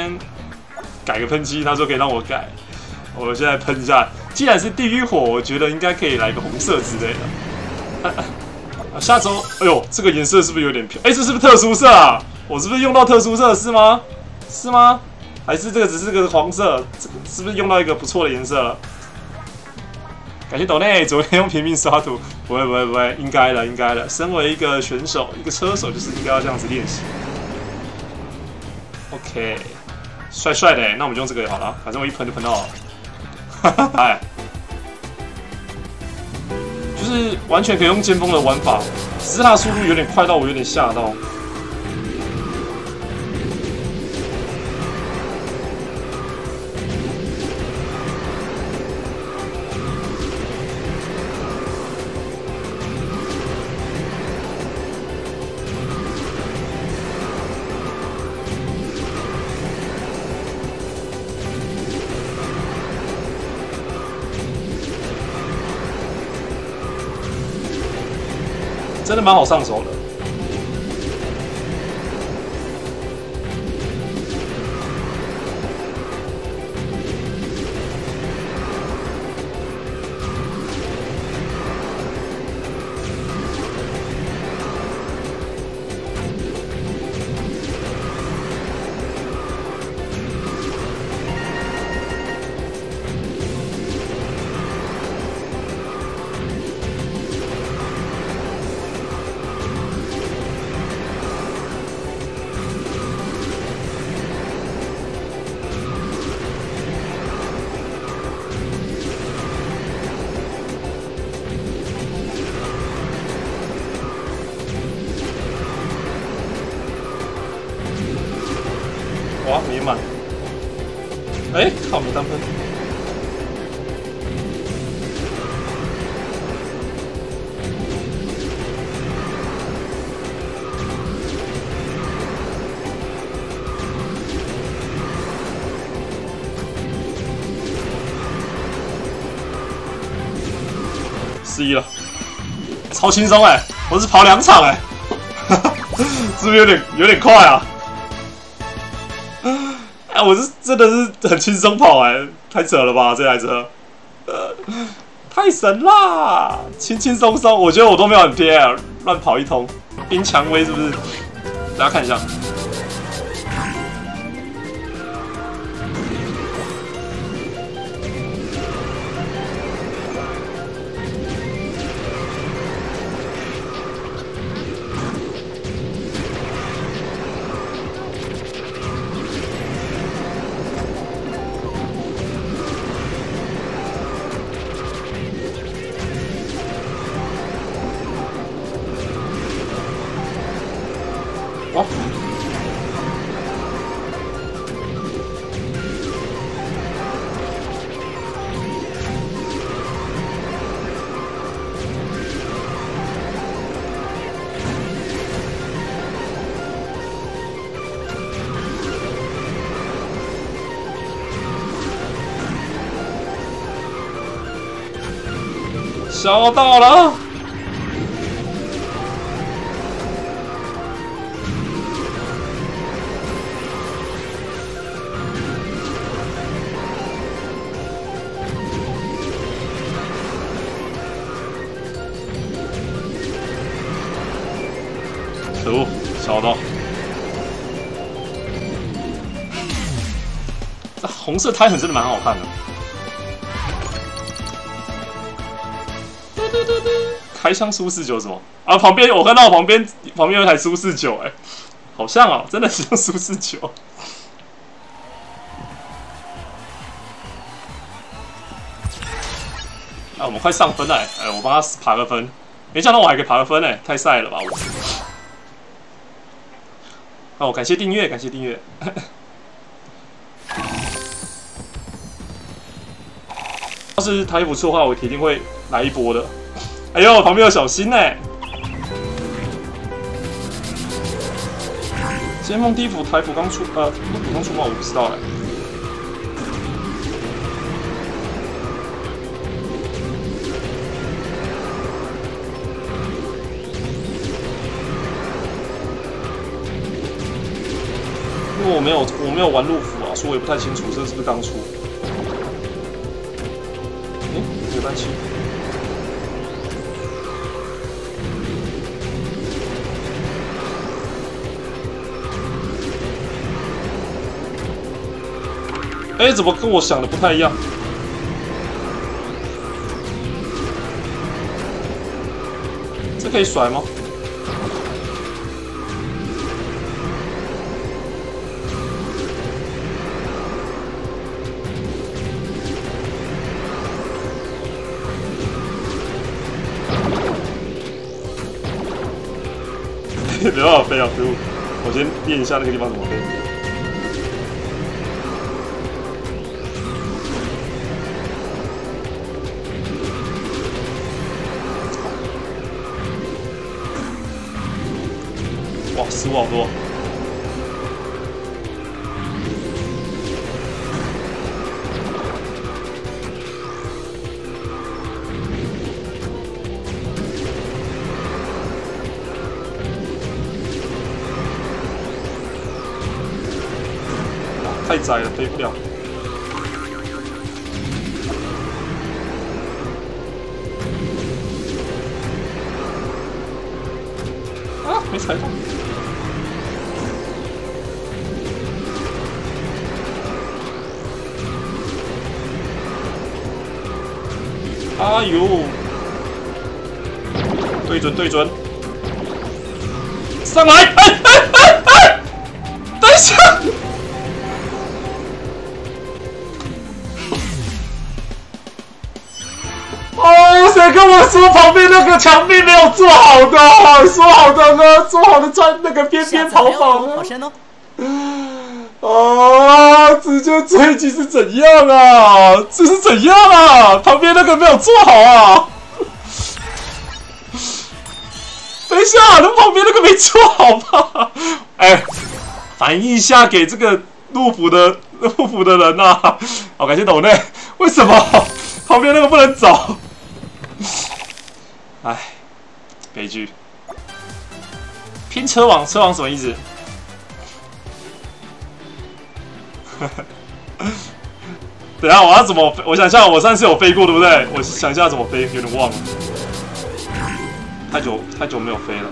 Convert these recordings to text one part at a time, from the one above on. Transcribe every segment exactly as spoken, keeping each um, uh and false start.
改个喷漆，他说可以让我改，我现在喷一下。既然是地狱火，我觉得应该可以来个红色之类的。啊啊、下周，哎呦，这个颜色是不是有点漂？哎、欸，这是不是特殊色啊？我是不是用到特殊色是吗？是吗？还是这个只是个黄色？这个是不是用到一个不错的颜色了？感谢抖内，昨天用平民刷图，不会不会不会，应该的应该的。身为一个选手，一个车手，就是应该要这样子练习。OK， 帅帅的，那我们就用这个也好了，反正我一喷就喷到了。哈哈，哎，就是完全可以用尖峰的玩法，只是它的速度有点快到我有点吓到。真的蛮好上手的。哇，没满！哎、欸，靠，没单喷。十一了，超轻松哎！我是跑两场哎、欸，是不是有点有点快啊？哎，我是真的是很轻松跑哎、欸，太扯了吧这台车，呃，太神啦，轻轻松松，我觉得我都没有很偏、啊，乱跑一通，冰蔷薇是不是？大家看一下。哇！笑到了！可恶，小到！这红色胎痕真的蛮好看的。嘟嘟嘟嘟，开箱苏四九什么？啊，旁边我看到旁边旁边有一台苏四九，哎，好像哦，真的是用苏四九。啊，我们快上分了，哎，我帮他爬个分，没想到我还可以爬个分哎，太晒了吧我！哦，感谢订阅，感谢订阅。要是台不错的话，我铁定会来一波的。哎呦，旁边有小心呢、欸。先锋第一幅台服刚出，呃，普通出吗？我不知道哎、欸。 为我没有我没有玩陆服啊，所以我也不太清楚这是不是刚出。哎、欸，没关系。哎、欸，怎么跟我想的不太一样？这可以甩吗？没办法飞啊！可恶！我先练一下那个地方怎么飞。哇，失误好多！太窄了，飞不了。啊，没踩到。哎呦！对准，对准，上来！哎哎哎哎！等一下！哦，谁跟我说旁边那个墙壁没有做好的？说好的呢？说好的在那个边边跑跑呢？好深哦！啊，直接追击是怎样啊？这是怎样啊？旁边那个没有做好啊！等一下，那旁边那个没做好吧？哎，反映一下给这个陆服的陆服的人啊！好，感谢抖内。为什么旁边那个不能走？哎，悲剧。拼车王，车王什么意思？等一下，我要怎么？我想一下，我上次有飞过，对不对？我想一下怎么飞，有点忘了。太久太久没有飞了。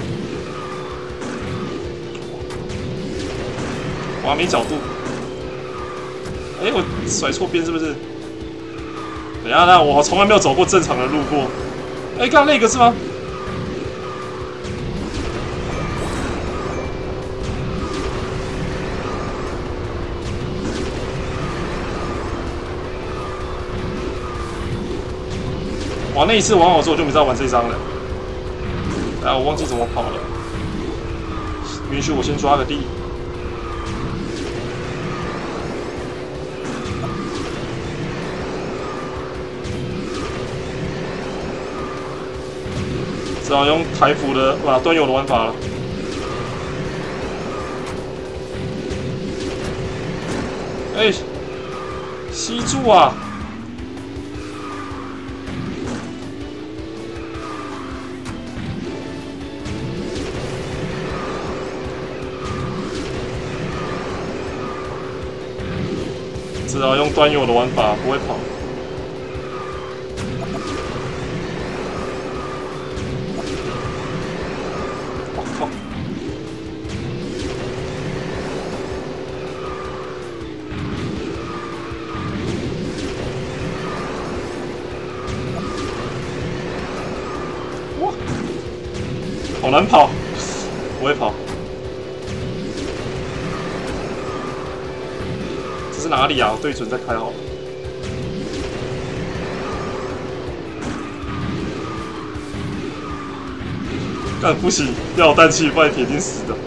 哇，没角度。哎、欸，我甩错边是不是？等一下，那我从来没有走过正常的路过。哎、欸，刚刚那个是吗？哇，那一次玩好之后我就没再玩这张了。哎，我忘记怎么跑了。允许我先抓个地。只好用台服的啊端游的玩法了。哎、欸，吸住啊！只好用端游的玩法，不会跑。我靠！哇，好难跑，不会跑。这是哪里啊？我对准再开好了。干不行，要有氮气，不然铁定死的。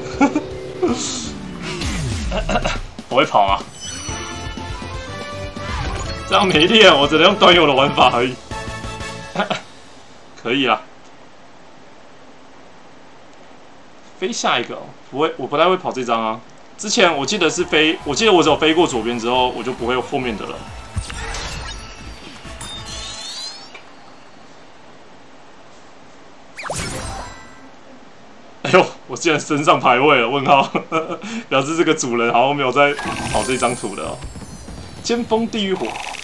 我会跑啊！这样没练，我只能用端游的玩法而已。可以啦。飞下一个、哦，不会，我不太会跑这张啊。之前我记得是飞，我记得我只有飞过左边之后，我就不会后面的了。哎呦， 我竟然升上排位了？问号，表示这个主人好像没有在跑这张图的哦。尖峰地狱火，